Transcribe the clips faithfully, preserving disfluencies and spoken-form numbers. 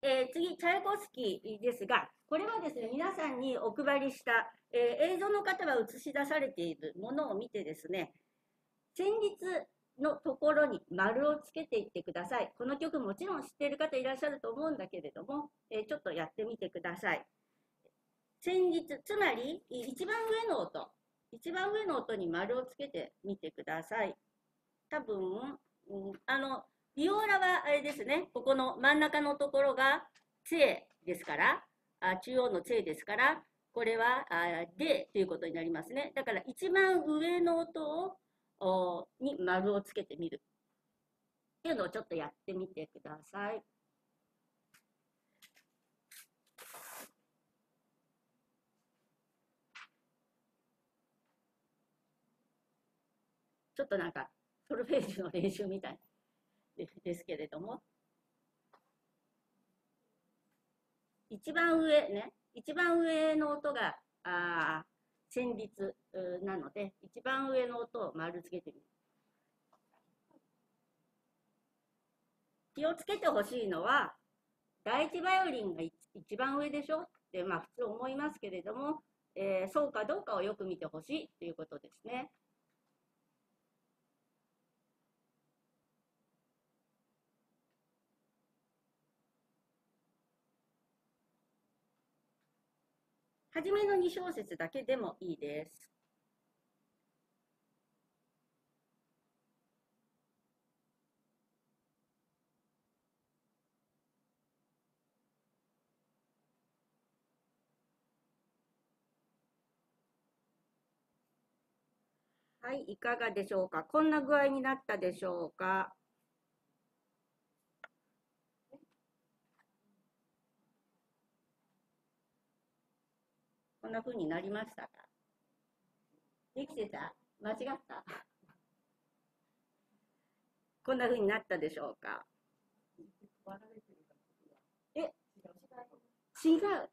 えー、次、チャイコフスキーですが、これはですね、皆さんにお配りした、えー、映像の方が映し出されているものを見てですね、旋律のところに丸をつけていってください。この曲もちろん知っている方いらっしゃると思うんだけれども、えー、ちょっとやってみてください。旋律、つまり一番上の音、一番上の音に丸をつけてみてください。多分、うん、あの、ビオラはあれですね、ここの真ん中のところがツェですから、あ中央のツェですから、これはあでということになりますね。だから一番上の音をおに丸をつけてみるっていうのをちょっとやってみてください。ちょっとなんかソルフェージュの練習みたいですけれども、一番上ね、一番上の音があ旋律なので、一番上の音を丸つけてみる。気をつけてほしいのは、第一バイオリンが一番上でしょって、まあ、普通思いますけれども、えー、そうかどうかをよく見てほしいということですね。はじめのに小節だけでもいいです。はい、いかがでしょうか。こんな具合になったでしょうか。こんな風になりましたか。できてた？間違った？こんな風になったでしょうか。え、違う。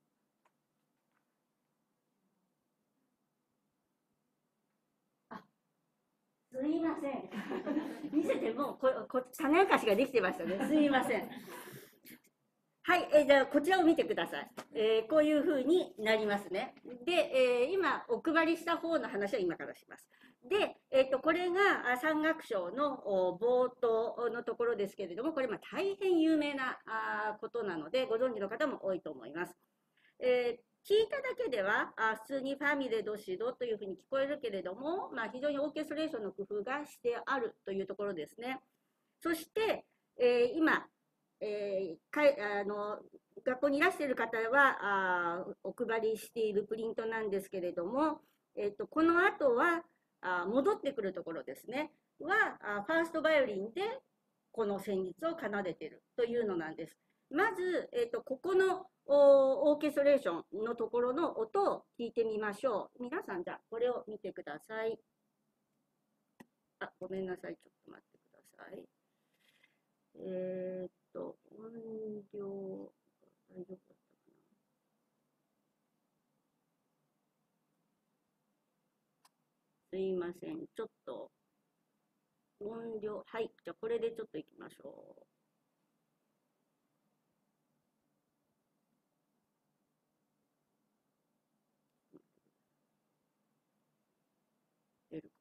あ、すいません。見せてもここ種明かしができてましたね。すいません。はい、えー、じゃあこちらを見てください。えー、こういう風になりますね。で、えー、今お配りした方の話は今からします。で、えー、とこれが三楽章の冒頭のところですけれども、これまあ大変有名なあことなので、ご存知の方も多いと思います。えー、聞いただけではあ普通にファミレドシドというふうに聞こえるけれども、まあ、非常にオーケストレーションの工夫がしてあるというところですね。そして、えー、今、えー、かいあの学校にいらしている方はあお配りしているプリントなんですけれども、えー、とこの後はあ戻ってくるところですねはあファーストバイオリンでこの旋律を奏でているというのなんです。まず、えー、とここのオーケストレーションのところの音を聞いてみましょう。皆さん、じゃあこれを見てください。あ、ごめんなさい。ちょっと待ってください。えー、っと、音量、大丈夫だったかな。すいません。ちょっと、音量、はい。じゃあ、これでちょっといきましょう。出る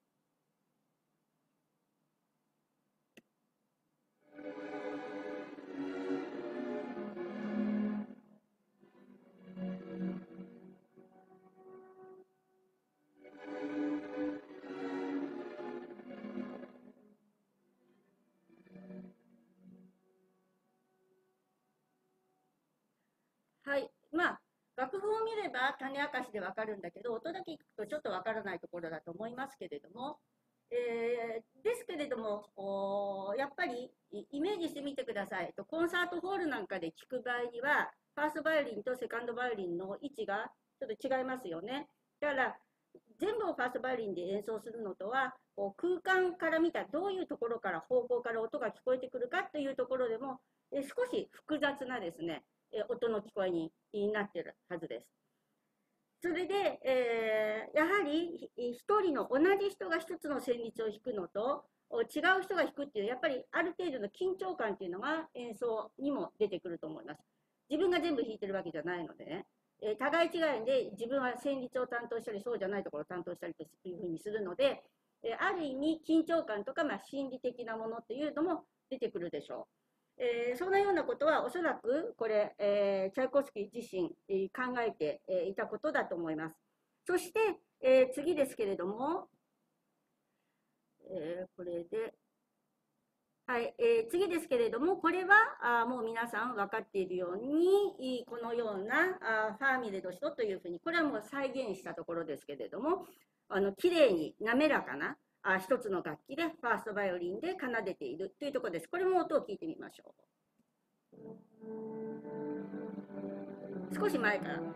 はい。まあ、楽譜を見れば種明かしでわかるんだけど、音だけ聞くとちょっとわからないところだと思いますけれども、えー、ですけれども、やっぱりイメージしてみてください。コンサートホールなんかで聞く場合には、ファーストバイオリンとセカンドバイオリンの位置がちょっと違いますよね。だから、全部をファーストバイオリンで演奏するのとは、こう空間から見たどういうところから方向から音が聞こえてくるかというところでも、え少し複雑なですね、え音の聞こえになっているはずです。 それで、えー、やはり一人の同じ人が一つの旋律を弾くのと違う人が弾くっていう、やっぱりある程度の緊張感っていうのが演奏にも出てくると思います。自分が全部弾いてるわけじゃないのでね、えー、互い違いで自分は旋律を担当したりそうじゃないところを担当したりというふうにするので、えー、ある意味緊張感とか、まあ、心理的なものっていうのも出てくるでしょう。えー、そんなようなことはおそらくこれ、えー、チャイコフスキー自身、えー、考えて、えー、いたことだと思います。そして、えー、次ですけれども、えー、これで、はい、えー、次ですけれども、これはあもう皆さん分かっているように、このようなあファーミレドシドというふうに、これはもう再現したところですけれども、あの綺麗に滑らかなあ一つの楽器で、ファーストバイオリンで奏でているというところです。これも音を聞いてみましょう。少し前からです。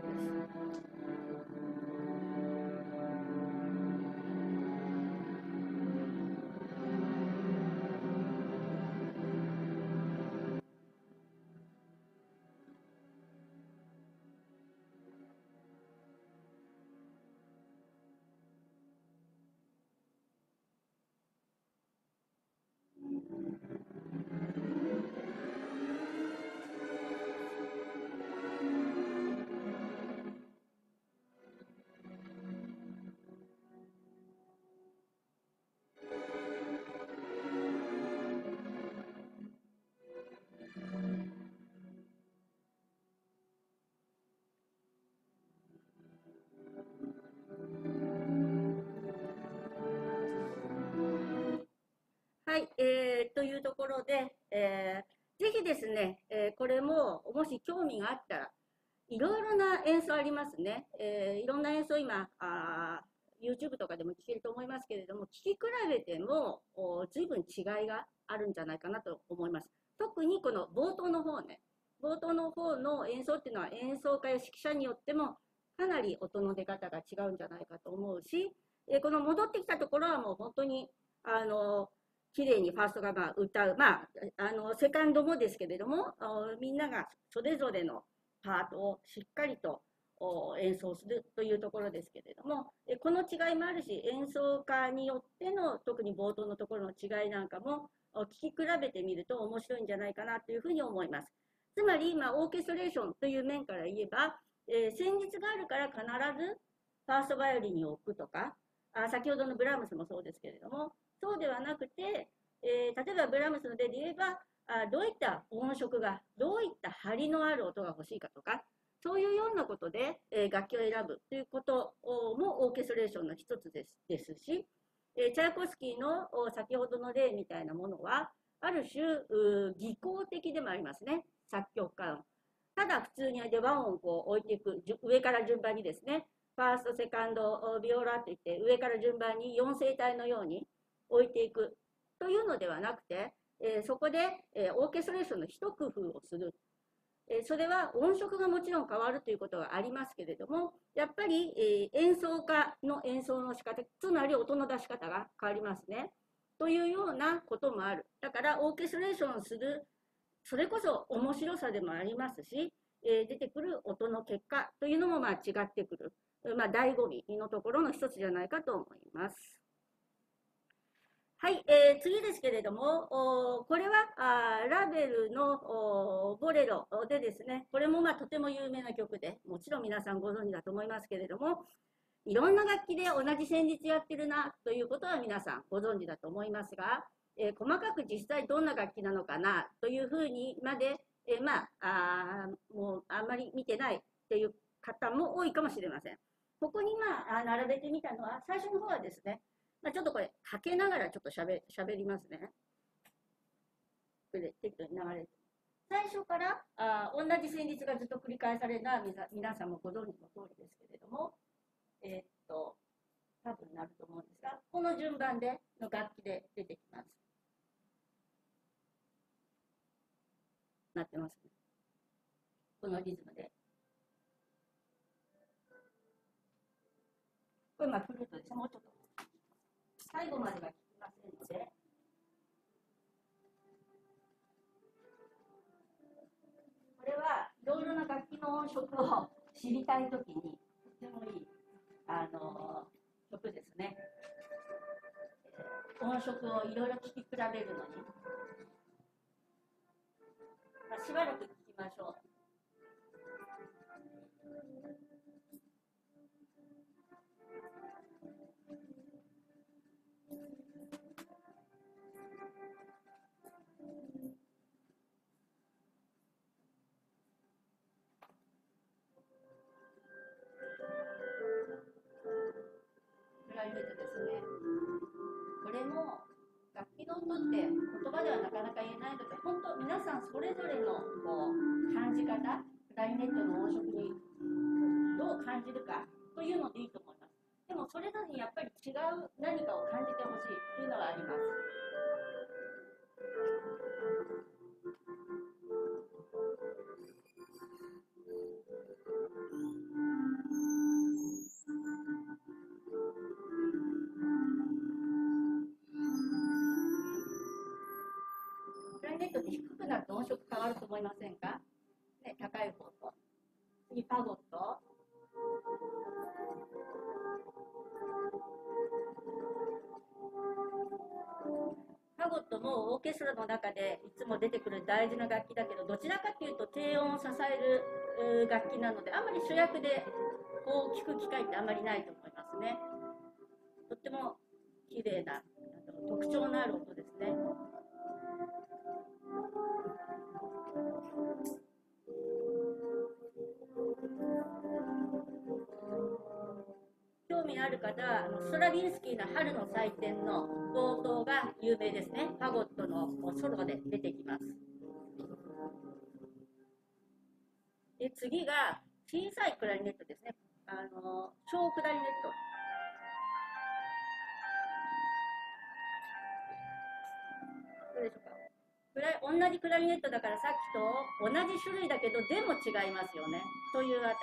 はい、えー、というところで、えー、ぜひですね、えー、これももし興味があったら、いろいろな演奏ありますね。えー、いろんな演奏今あ、YouTube とかでも聴けると思いますけれども、聴き比べても随分違いがあるんじゃないかなと思います。特にこの冒頭の方ね、冒頭の方の演奏っていうのは演奏家や指揮者によってもかなり音の出方が違うんじゃないかと思うし、えー、この戻ってきたところはもう本当にあの綺麗にファーストがまあ歌う、まあ、あのセカンドもですけれども、みんながそれぞれのパートをしっかりと演奏するというところですけれども、この違いもあるし、演奏家によっての特に冒頭のところの違いなんかも聴き比べてみると面白いんじゃないかなというふうに思います。つまり、まあ、オーケストレーションという面から言えば、えー、旋律があるから必ずファーストバイオリンに置くとか、あ先ほどのブラームスもそうですけれども、そうではなくて、えー、例えばブラームスの例で言えば、あどういった音色が、どういった張りのある音が欲しいかとか、そういうようなことで、えー、楽器を選ぶということもオーケストレーションの一つです、ですし、えー、チャイコフスキーの先ほどの例みたいなものは、ある種、技巧的でもありますね、作曲家の。ただ普通にで和音をこう置いていく、上から順番にですね、ファースト、セカンド、ビオラといって、上から順番によん声帯のように置いていくというのではなくて、えー、そこで、えー、オーケストレーションの一工夫をする。えー、それは音色がもちろん変わるということはありますけれども、やっぱり、えー、演奏家の演奏の仕方、つまり音の出し方が変わりますね。というようなこともある。だからオーケストレーションする、それこそ面白さでもありますし、えー、出てくる音の結果というのもまあ違ってくる。まあ、醍醐味のところの一つじゃないかと思います。はい、えー、次ですけれども、これはあラベルのボレロでですね、これもまあとても有名な曲で、もちろん皆さんご存知だと思いますけれども、いろんな楽器で同じ旋律やってるなということは皆さんご存知だと思いますが、えー、細かく実際どんな楽器なのかなというふうにまで、えー、まああもうあんまり見てないっていう方も多いかもしれません。ここにまあ並べてみたのは、最初の方はですね、まあ、ちょっとこれ、かけながらちょっとしゃべしゃべりますね。これで適当に流れて。最初からあ同じ旋律がずっと繰り返されるのは皆さんもご存知の通りですけれども、えー、っと、多分なると思うんですが、この順番での楽器で出てきます。なってますね。このリズムで。これまあフルートですね。もうちょっと。最後までは聞きませんので。これはいろいろな楽器の音色を知りたいときにとてもいいあの曲ですね。音色をいろいろ聴き比べるのに、まあ、しばらく聴きましょう。クラリネットですね。これも楽器の音って言葉ではなかなか言えないので、本当皆さんそれぞれのこう感じ方、クラリネットの音色にどう感じるかというのでいいと思います。でもそれぞれにやっぱり違う何かを感じてほしいというのはあります。クラリネットって低くなると音色変わると思いませんか、ね、高い方と。次パゴット。ファゴットもオーケストラの中でいつも出てくる大事な楽器だけど、どちらかというと低音を支える楽器なので、あんまり主役でこう聴く機会ってあんまりないと思いますね。とっても綺麗な特徴のある音ですね。興味ある方はストラヴィンスキーの春の祭典の冒頭が有名ですね。ファゴットのソロで出てきます。で次が小さいクラリネットですね。あの小クラリネット。どうでしょうか。クラ同じクラリネットだからさっきと同じ種類だけどでも違いますよねというあたり。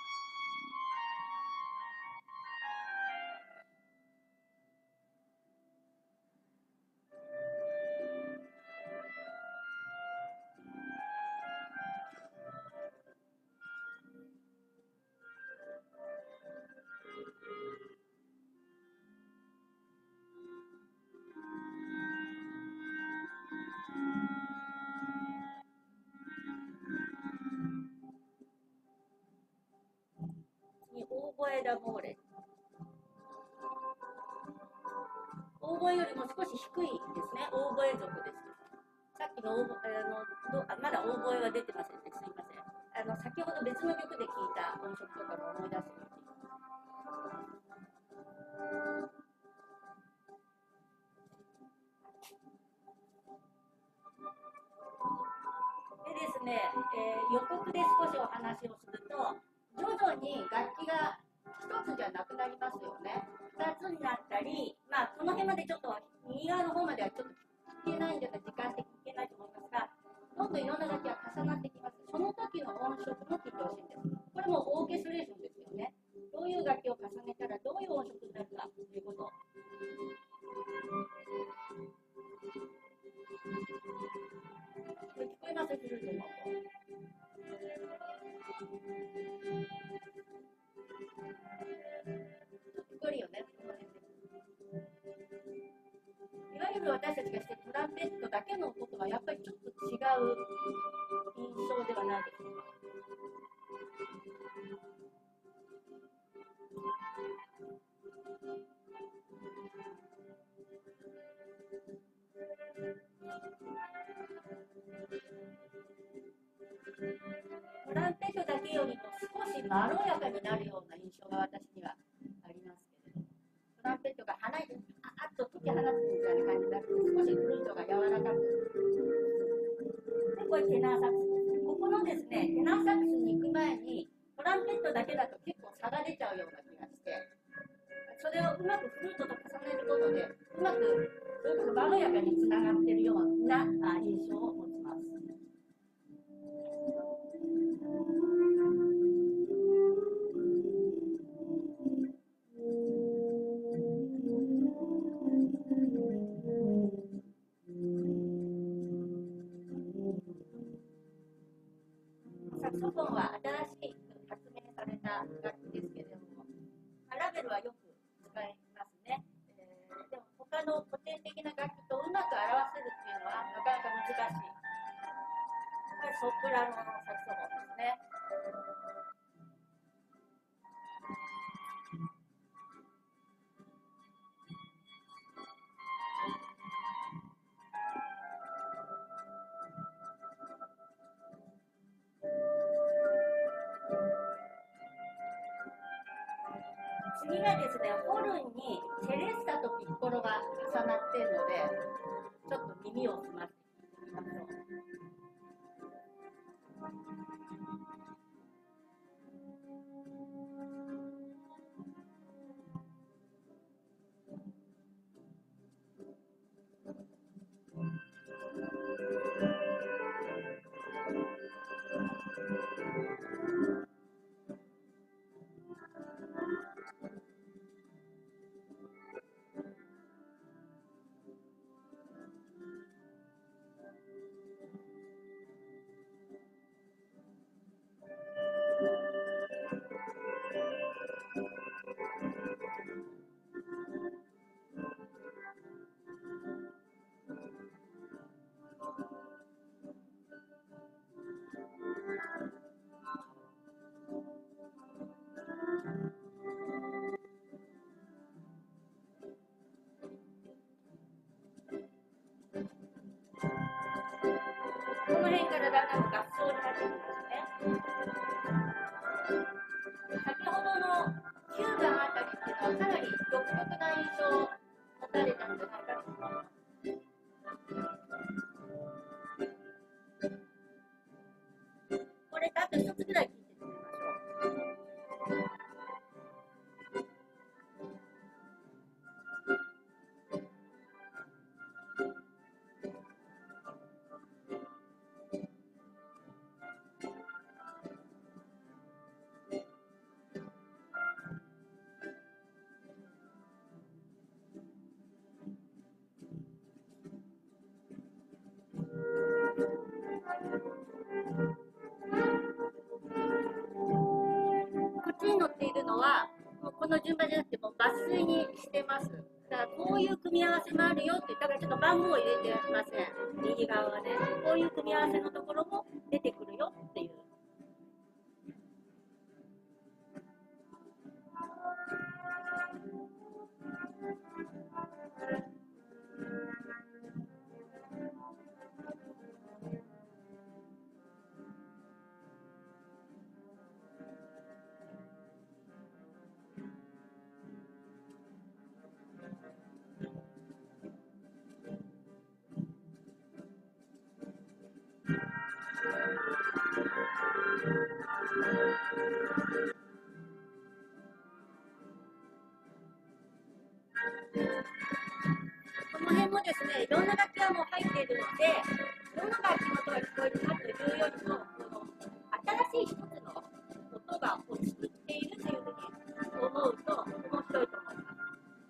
オーボエダモーレ。オーボエよりも少し低いですね。オーボエ族です。さっきのオーボエのどあまだオーボエは出てませんね。すいません。あの先ほど別の曲で聞いた音色とかも思い出すように。でですね、えー、予告で少しお話をすると、徐々に楽器が一つじゃなくなりますよね。二つになったり、まあこの辺までちょっと右側の方まではちょっと聞けないんで時間的に聞けないと思いますが、どんどんいろんな楽器が重なってきます。その時の音色も聞いてほしいんです。これもオーケストレーションですよね。どういう楽器を重ねたらどういう音色になるかということ。これ聞こえます？フルートの音。聞こえるよね。いわゆる私たちがしているトランペットだけの音とはやっぱりちょっと違う印象ではないでしょうか。トランペットだけよりも少しまろやかになるような印象が私にはありますけれども、トランペットが離れてあっと解き放つみたいな感じになって少しフルートが柔らかく、でこれテナーサックスです。ここのですねテナーサックスに行く前にトランペットだけだと結構差が出ちゃうような気がして、それをうまくフルートと重ねることでうまくまろやかにつながっているような印象を持ちます。サクソフォンは新しい発明された楽器ですけれども、 的な楽器とうまく表せるっていうのはなかなか難しい。これソプラノのサクソフォンですね。次がですね、ホルンにセレッサとピッコロが重なっているので、ちょっと耳を澄ませて聞いてみましょう。この辺からだんだん合奏になってきますね。先ほどのきゅうばんあたりっていうのはかなり独特な印象を持たれたんじゃないかと思います。これあと一つぐらい聞いてみましょう。こっちに乗っているのはもうこの順番じゃなくてもう抜粋にしてます。だからこういう組み合わせもあるよってだからちょっと番号を入れてません。右側はねこういう組み合わせのところも出てくるよっていう。この辺もですね、いろんな楽器はもう入っているので、どの楽器の音が聞こえるかというよりも、この新しい一つの音がを作っているというふうに思うと面白いと思います。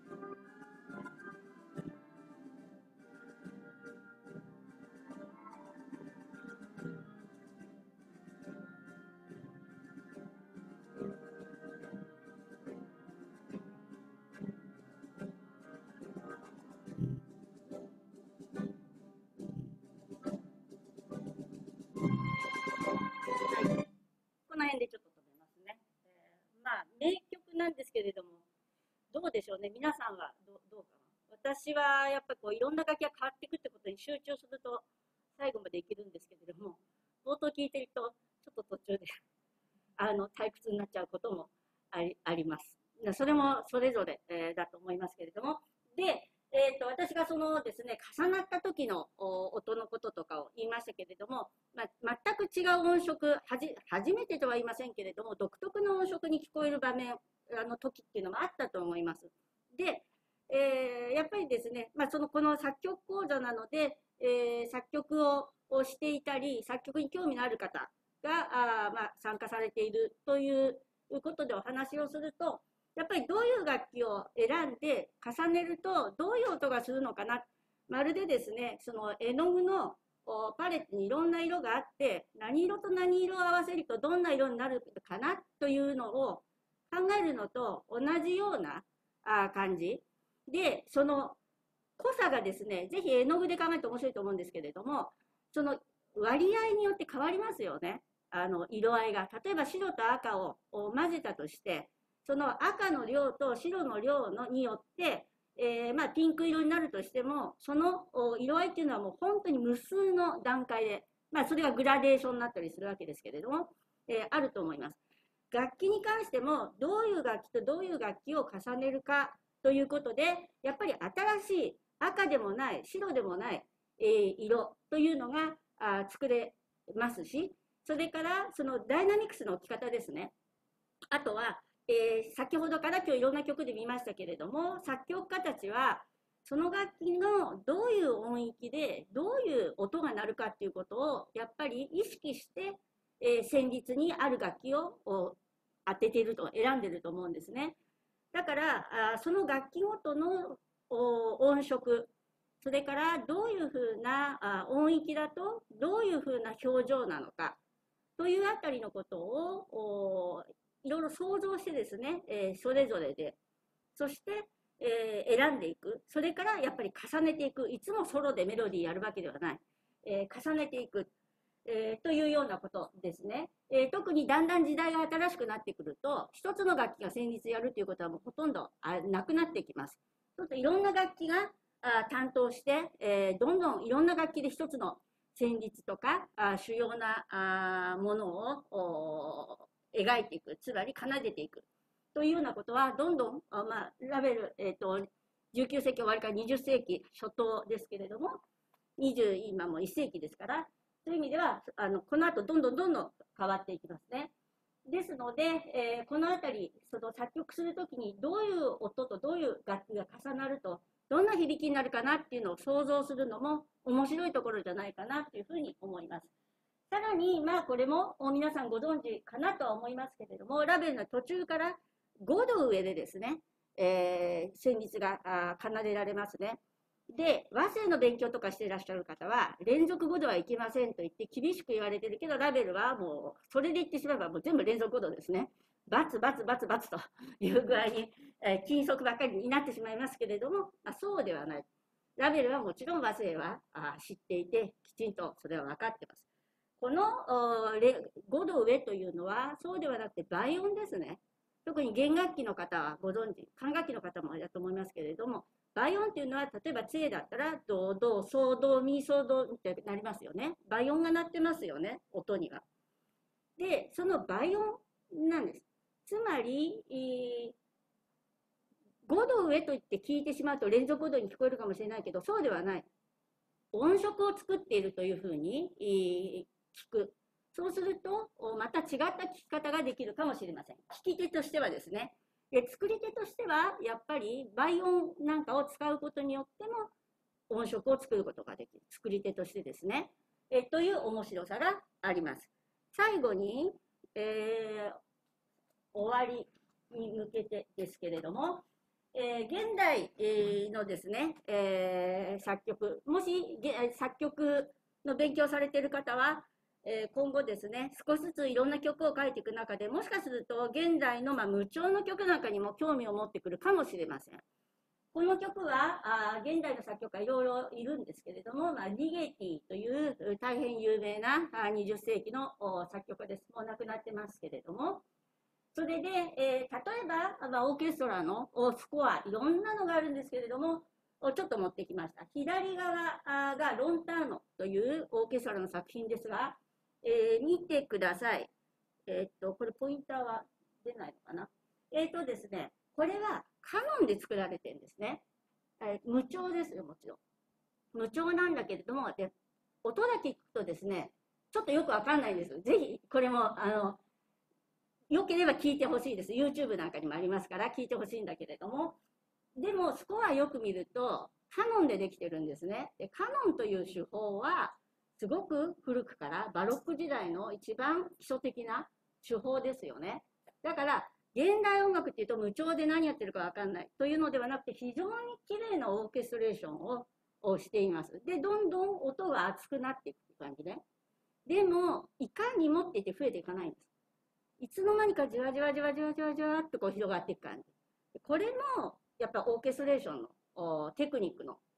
この辺でちょっと止めますね。えー、まあ名曲なんですけれども、どうでしょうね、皆さんはど う, どうかな。私はやっぱりこういろんな楽器が変わっていくってことに集中すると最後までいけるんですけれども、冒頭聞いてるとちょっと途中であの退屈になっちゃうこともあ り, あります。それもそれぞれ、えー、だと思いますけれども、で、えー、と私がそのですね重なった時の音のこととかを言いましたけれども、まあ、全く違う音色はじ初めてとは言いませんけれども独特の音色に聞こえる場面あの時っていうのもあったと思います。で、えー、やっぱりですね、まあ、そのこの作曲講座なので、えー、作曲ををしていたり作曲に興味のある方があ、まあ、参加されているということでお話をすると、やっぱりどういう楽器を選んで重ねるとどういう音がするのかな。まるでですね、その絵の具のパレットにいろんな色があって、何色と何色を合わせるとどんな色になるかなというのを考えるのと同じような感じで、その濃さがですね、ぜひ絵の具で考えると面白いと思うんですけれども、その割合によって変わりますよね。あの色合いが。例えば白と赤を混ぜたとして、その赤の量と白の量のによって、えー、まあピンク色になるとしても、その色合いっていうのはもう本当に無数の段階で、まあそれがグラデーションになったりするわけですけれども、えー、あると思います。楽器に関しても、どういう楽器とどういう楽器を重ねるかということで、やっぱり新しい赤でもない白でもない、えー、色というのがあ作れますし、それからそのダイナミクスの置き方ですね。あとは、えー、先ほどから今日いろんな曲で見ましたけれども、作曲家たちはその楽器のどういう音域でどういう音が鳴るかっていうことをやっぱり意識して、えー、旋律にある楽器を当てていると、選んでいると思うんですね。だからあその楽器ごとの音色、それからどういうふうなあ音域だとどういうふうな表情なのかというあたりのことをいろいろ想像してですね、えー、それぞれで、そして、えー、選んでいく。それからやっぱり重ねていく。いつもソロでメロディーやるわけではない。えー、重ねていく。えー、というようなことですね、えー。特にだんだん時代が新しくなってくると、一つの楽器が旋律やるということはもうほとんどなくなってきます。そうするといろんな楽器があ担当して、えー、どんどんいろんな楽器で一つの旋律とかあ主要なあものを描いていく、つまり奏でていくというようなことは、どんどん、あまあ、ラヴェル、えーと、じゅうきゅう世紀終わりからにじゅっ世紀初頭ですけれども、にじゅう今もいっ世紀ですから、そういう意味では、あのこの後どんどんどんどん変わっていきますね。ですので、えー、このあたり、その作曲するときにどういう音とどういう楽器が重なると、どんな響きになるかなっていうのを想像するのも面白いところじゃないかなというふうに思います。さらに、まあ、これも皆さんご存知かなとは思いますけれども、ラヴェルの途中からごど上でですね、えー、旋律が奏でられますね。で、和声の勉強とかしていらっしゃる方は、連続ごどはいけませんと言って厳しく言われてるけど、ラヴェルはもう、それで言ってしまえばもう全部連続ごどですね。バツバツバツバツという具合に、えー、禁則ばっかりになってしまいますけれども、まあ、そうではない。ラヴェルはもちろん和声はあ知っていて、きちんとそれは分かってます。このごど上というのは、そうではなくて倍音ですね。特に弦楽器の方はご存知、管楽器の方もだと思いますけれども、倍音っていうのは、例えば杖だったら、ド、ド、ソ、ド、ミ、ソ、ドってなりますよね。倍音が鳴ってますよね、音には。で、その倍音なんです。つまり、えー、ごど上と言って聞いてしまうと連続ごどに聞こえるかもしれないけど、そうではない。音色を作っているというふうに、えー、聞く。そうすると、また違った聞き方ができるかもしれません。聞き手としてはですね。で、作り手としては、やっぱり倍音なんかを使うことによっても、音色を作ることができる。作り手としてですね。えという面白さがあります。最後に、えー、終わりに向けてですけれども、えー、現代のですね、えー、作曲、もし作曲の勉強されている方は、えー、今後ですね、少しずついろんな曲を書いていく中で、もしかすると現在の、まあ、無調の曲なんかにも興味を持ってくるかもしれません。この曲は、あ現代の作曲家いろいろいるんですけれども、まあ、リゲティという大変有名なにじゅっ世紀の作曲家です。もう亡くなってますけれども、それで、えー、例えば、まあ、オーケストラのスコア、いろんなのがあるんですけれども、ちょっと持ってきました。左側がロンターノというオーケストラの作品ですが、えー、見てください。えー、っと、これポインターは出ないのかな。えー、っとですね、これはカノンで作られてるんですね。えー、無調ですよ、もちろん。無調なんだけれども、で音だけ聞くとですね、ちょっとよくわかんないんです。ぜひ、これも、あの、よければ聞いてほしいです。YouTube なんかにもありますから聞いてほしいんだけれども、でもスコアよく見るとカノンでできてるんですね。でカノンという手法はすごく古くからバロック時代の一番基礎的な手法ですよね。だから現代音楽っていうと無調で何やってるか分かんないというのではなくて、非常に綺麗なオーケストレーションををしています。でどんどん音が厚くなっていくって感じね。でもいかにもって言って増えていかないんです。いつの間にかじわじわじわじわじわじわっとこう広がっていく感じ。これもやっぱオーケストレーションのテクニックの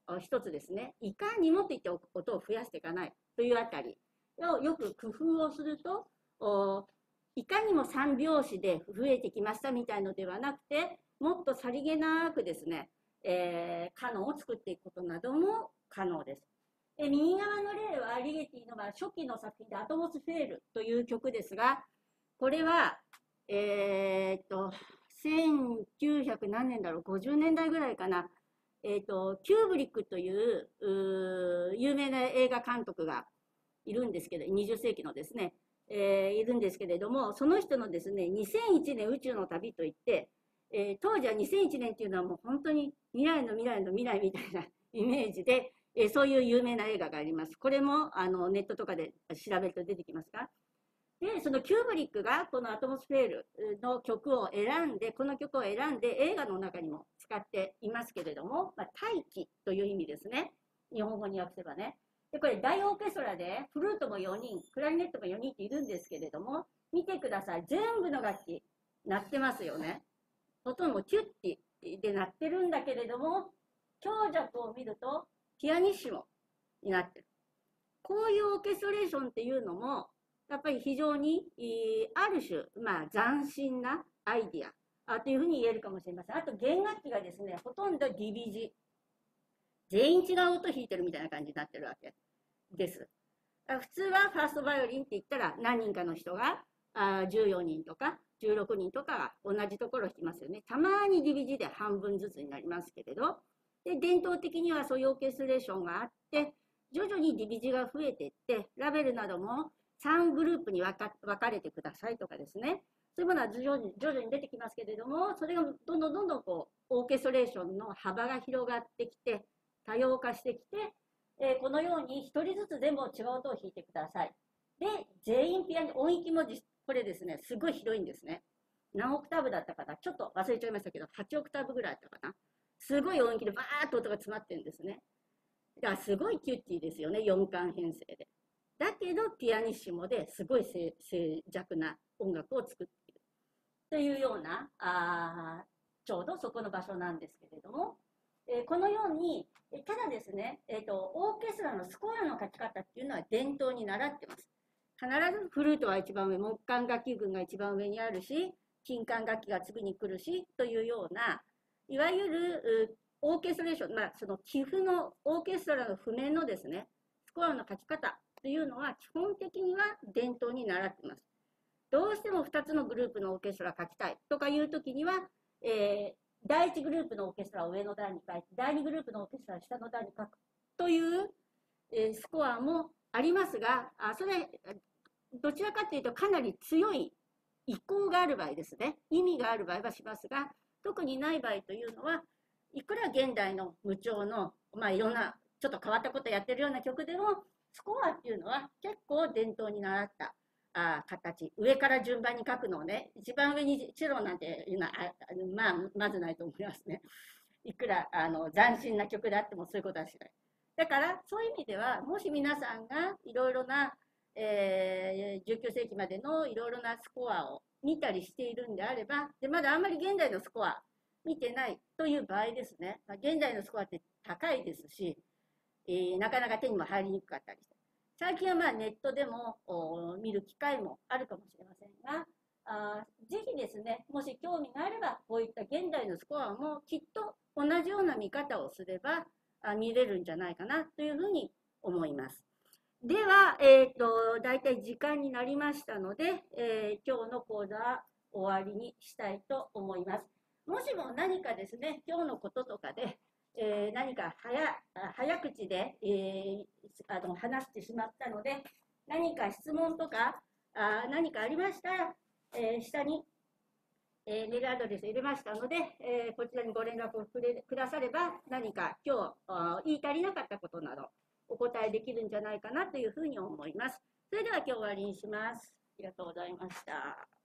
一つですね。いかにもといって音を増やしていかないというあたりをよく工夫をすると、いかにも三拍子で増えてきましたみたいのではなくて、もっとさりげなくですね、えー、カノンを作っていくことなども可能です。で、右側の例はリゲティの初期の作品でアトモスフェールという曲ですが、これは、えー、っと、せんきゅうひゃく何年だろう、ごじゅうねんだいぐらいかな、えー、っと、キューブリックという、う有名な映画監督がいるんですけど、にじゅっ世紀のですね、えー、いるんですけれども、その人のですね、にせんいちねん宇宙の旅といって、えー、当時はにせんいちねんっていうのはもう本当に未来の未来の未来みたいなイメージで、えー、そういう有名な映画があります。これもあのネットとかで調べると出てきますが、で、そのキューブリックがこのアトモスフェールの曲を選んで、この曲を選んで映画の中にも使っていますけれども、まあ、大気という意味ですね。日本語に訳せばね。で、これ大オーケストラでフルートもよにん、クラリネットもよにんっているんですけれども、見てください。全部の楽器、鳴ってますよね。ほとんどキュッティで鳴ってるんだけれども、強弱を見るとピアニッシモになってる。こういうオーケストレーションっていうのも、やっぱり非常に、ある種、まあ、斬新なアイディアというふうに言えるかもしれません。あと、弦楽器がですね、ほとんどディビジ。全員違う音弾いてるみたいな感じになってるわけです。普通はファーストバイオリンって言ったら何人かの人があじゅうよにんとかじゅうろくにんとかが同じところを弾きますよね。たまにディビジで半分ずつになりますけれど、で伝統的にはそういうオーケストレーションがあって、徐々にディビジが増えていって、ラベルなどもさんグループに分か分かれてくださいとかですね、そういうものは徐々に徐々に出てきますけれども、それがどんどんどんどんこうオーケストレーションの幅が広がってきて、多様化してきて、えー、このようにひとりずつでも違う音を弾いてください。で、全員ピアノ、音域もこれですね、すごい広いんですね。何オクターブだったかな、ちょっと忘れちゃいましたけど、はちオクターブぐらいあったかな。すごい音域でバーッと音が詰まってるんですね。だからすごいキュッティですよね、よんかん編成で。だけど、ピアニッシモですごい静寂な音楽を作っている。というような、あちょうどそこの場所なんですけれども、えー、このように、ただですね、えーと、オーケストラのスコアの書き方っていうのは伝統に習ってます。必ずフルートは一番上、木管楽器群が一番上にあるし、金管楽器が次に来るし、というような、いわゆるオーケストレーション、まあ、その寄付のオーケストラの譜面のですね、スコアの書き方というのは基本的には伝統に習ってます。どうしてもふたつのグループのオーケストラ書きたいとかいうときには、えーだいいちグループのオーケストラを上の段に書いて、だいにグループのオーケストラを下の段に書くという、えー、スコアもありますが、あそれ、どちらかというとかなり強い意向がある場合ですね。意味がある場合はしますが、特にない場合というのは、いくら現代の無調の、まあいろんなちょっと変わったことをやってるような曲でも、スコアっていうのは結構伝統に習ったあ形、上から順番に書くのをね、一番上にチェロなんていうのは、まあ、まずないと思いますね。いくらあの斬新な曲であってもそういうことはしない。だから、そういう意味では、もし皆さんがいろいろな、えー、じゅうきゅう世紀までのいろいろなスコアを見たりしているんであれば、でまだあんまり現代のスコア見てないという場合ですね、まあ、現代のスコアって高いですし、えー、なかなか手にも入りにくかったりして、最近はまあネットでも見る機会もあるかもしれませんが、あぜひですね、もし興味があれば、こういった現代のスコアもきっと同じような見方をすればあ見れるんじゃないかなというふうに思います。では、えーと、だいたい時間になりましたので、えー、今日の講座は終わりにしたいと思います。もしも何かですね、今日のこととかで、えー、何か早早口で、えー、あの話してしまったので、何か質問とかあ何かありましたら、えー、下に、えー、メールアドレス入れましたので、えー、こちらにご連絡をくれくだされば、何か今日言い足りなかったことなどお答えできるんじゃないかなというふうに思います。それでは今日終わりにします。ありがとうございました。